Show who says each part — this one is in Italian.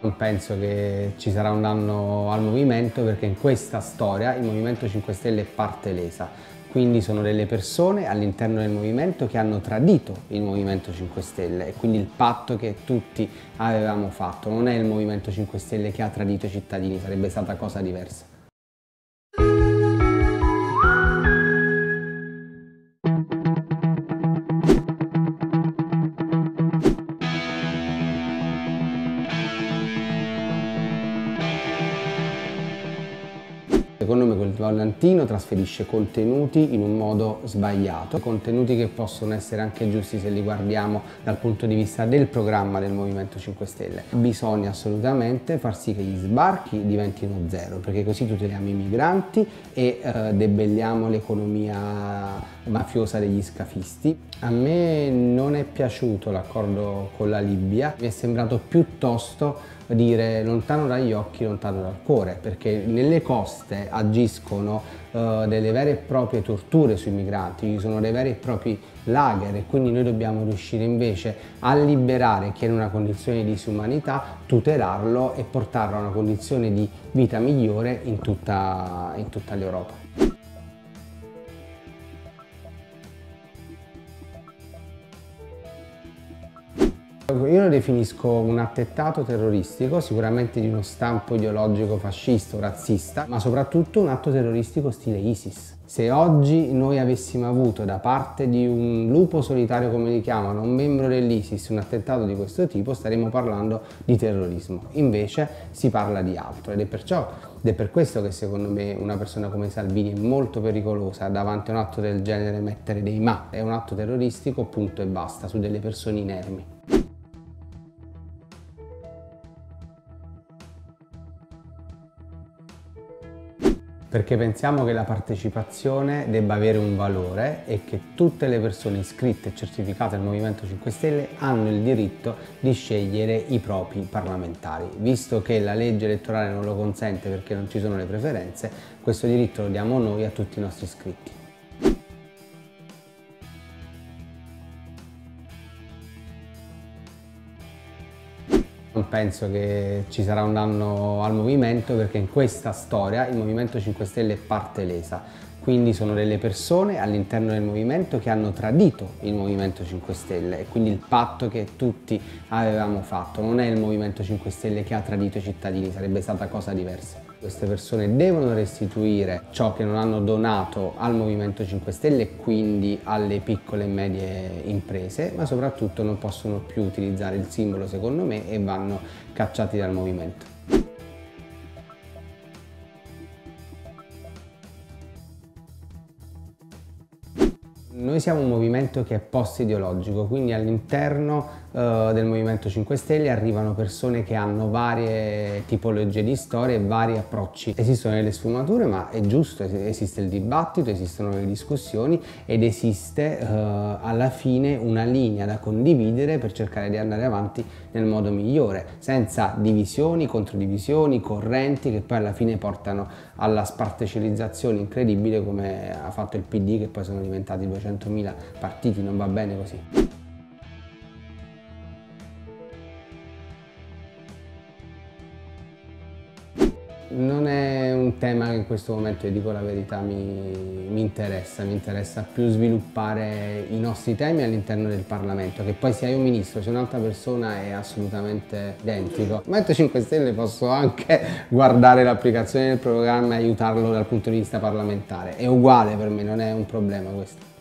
Speaker 1: Non penso che ci sarà un danno al movimento, perché in questa storia il Movimento 5 Stelle è parte lesa, quindi sono delle persone all'interno del movimento che hanno tradito il Movimento 5 Stelle e quindi il patto che tutti avevamo fatto. Non è il Movimento 5 Stelle che ha tradito i cittadini, sarebbe stata cosa diversa. Secondo me quel volantino trasferisce contenuti in un modo sbagliato, contenuti che possono essere anche giusti se li guardiamo dal punto di vista del programma del Movimento 5 Stelle. Bisogna assolutamente far sì che gli sbarchi diventino zero, perché così tuteliamo i migranti e debelliamo l'economia mafiosa degli scafisti. A me non è piaciuto l'accordo con la Libia, mi è sembrato piuttosto dire lontano dagli occhi, lontano dal cuore, perché nelle coste agiscono delle vere e proprie torture sui migranti, ci sono dei veri e propri lager e quindi noi dobbiamo riuscire invece a liberare chi è in una condizione di disumanità, tutelarlo e portarlo a una condizione di vita migliore in tutta l'Europa. Io lo definisco un attentato terroristico, sicuramente di uno stampo ideologico fascista o razzista, ma soprattutto un atto terroristico stile ISIS. Se oggi noi avessimo avuto da parte di un lupo solitario, come li chiamano, un membro dell'ISIS, un attentato di questo tipo, staremmo parlando di terrorismo. Invece si parla di altro ed è per questo che secondo me una persona come Salvini è molto pericolosa. Davanti a un atto del genere mettere dei ma, è un atto terroristico, punto e basta, su delle persone inermi. Perché pensiamo che la partecipazione debba avere un valore e che tutte le persone iscritte e certificate al Movimento 5 Stelle hanno il diritto di scegliere i propri parlamentari. Visto che la legge elettorale non lo consente perché non ci sono le preferenze, questo diritto lo diamo noi a tutti i nostri iscritti. Non penso che ci sarà un danno al movimento, perché in questa storia il Movimento 5 Stelle è parte lesa, quindi sono delle persone all'interno del movimento che hanno tradito il Movimento 5 Stelle e quindi il patto che tutti avevamo fatto. Non è il Movimento 5 Stelle che ha tradito i cittadini, sarebbe stata cosa diversa. Queste persone devono restituire ciò che non hanno donato al Movimento 5 Stelle e quindi alle piccole e medie imprese, ma soprattutto non possono più utilizzare il simbolo, secondo me, e vanno cacciati dal movimento. Noi siamo un movimento che è post-ideologico, quindi all'interno del Movimento 5 Stelle arrivano persone che hanno varie tipologie di storie e vari approcci. Esistono delle sfumature, ma è giusto, esiste il dibattito, esistono le discussioni ed esiste alla fine una linea da condividere per cercare di andare avanti nel modo migliore, senza divisioni, controdivisioni, correnti che poi alla fine portano alla spartecellizzazione incredibile come ha fatto il PD, che poi sono diventati 200.000 partiti. Non va bene così. Non è un tema che in questo momento, io dico la verità, mi interessa più sviluppare i nostri temi all'interno del Parlamento, che poi sia io ministro, sia un'altra persona è assolutamente identico. Al Movimento 5 Stelle posso anche guardare l'applicazione del programma e aiutarlo dal punto di vista parlamentare, è uguale per me, non è un problema questo.